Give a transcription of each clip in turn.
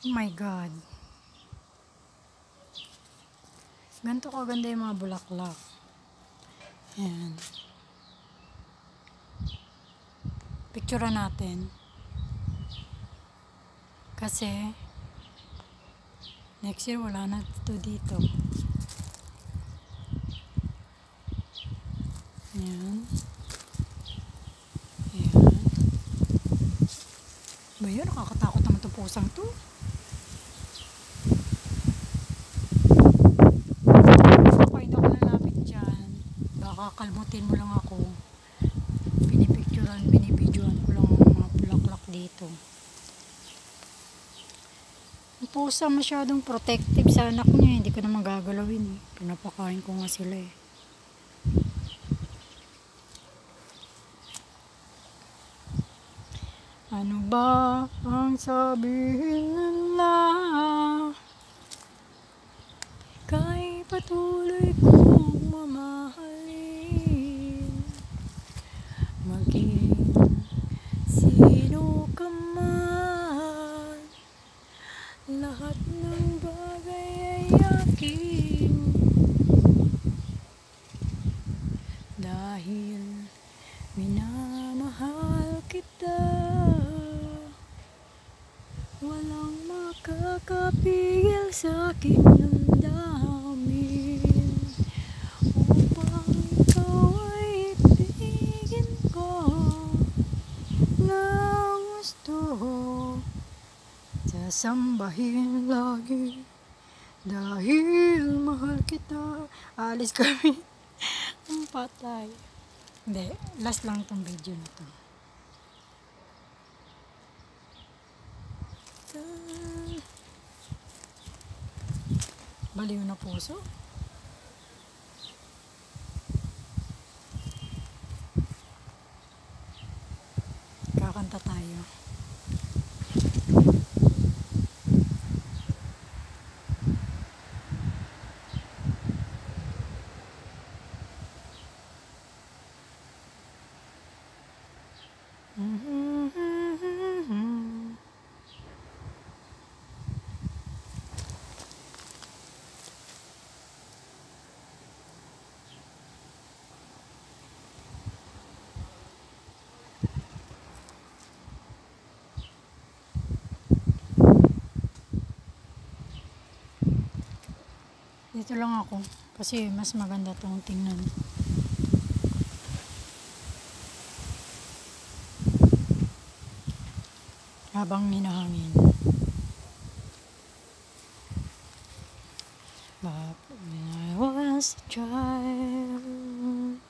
Oh my God. Ganito kaganda yung mga bulaklak. Ayan. Picture natin. Kasi next year wala na ito dito. Ayan. Ayan. Ba yun? Nakakatakot naman itong pusang to. Ako hindi ako lalapit dyan. Baka kalmutin mo lang ako. Pinipicturean, binibidyoan ko lang mga bulaklak dito. Ang pusa masyadong protective sa anak niya. Hindi ko na magagalawin. Pinapakain ko nga sila eh. Ano ba ang sabihin nila? Ika'y patuloy kong mamahalin. Maging sino ka man, lahat ng bagay ay akin. Dahil minamahal kita, walang makakapigil sa aking damdamin. Upang ikaw ay ibigin ko ng gusto, sasambahin lagi dahil mahal kita. Alis kami ang patay. Hindi, last lang itong video na to. Baliw na puso. Kakanta tayo. Dito lang ako kasi mas maganda tong tingnan. Habang hinahangin. But when I was a child,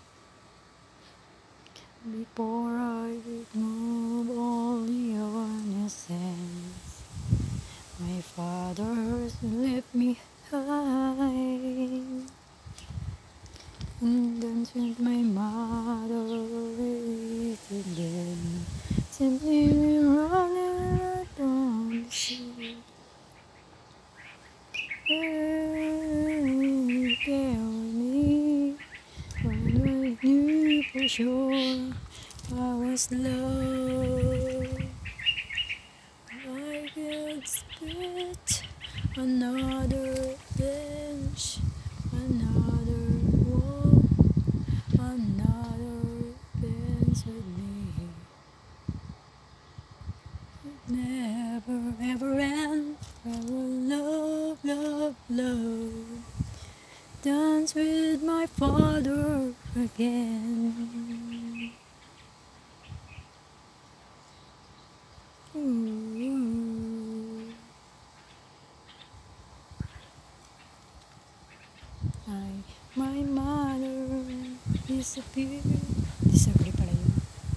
before I move all the innocence, my father left me high, and then with my mother again, simply running down the street. There with me, when I knew for sure I was loved. I could spit another bench, another wall, another bench with me. Never ever end. Love, love, love. Dance with my father again. Ooh. My mother disappeared. Disagree pala yun.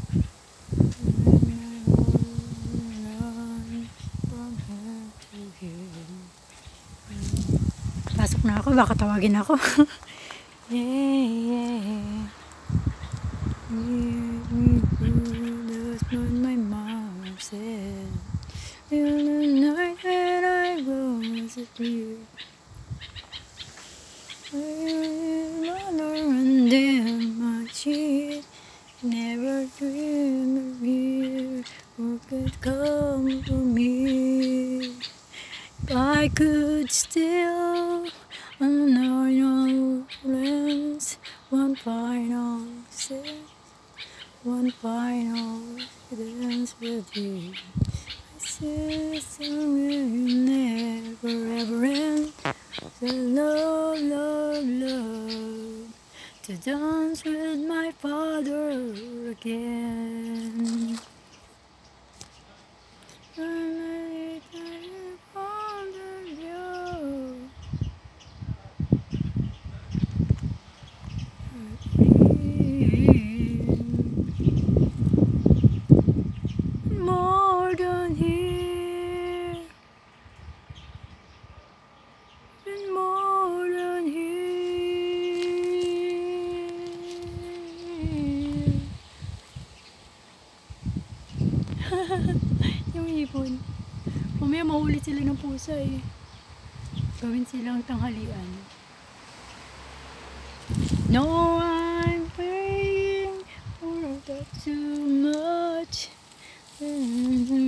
Pasok na ako, baka tawagin ako. Yeah. That's what my mom said. In the night that I was asleep, mother and then my cheek. Never dreamed of you who could come to me. I could still honor your plans. One final dance with you. I see somewhere you never ever end. The love, to dance with my father again. More than here, and more than here. Yung ibon. Mamaya mahuli sila ng pusa eh. Gawin silang tanghalian. No, I'm praying for that too much.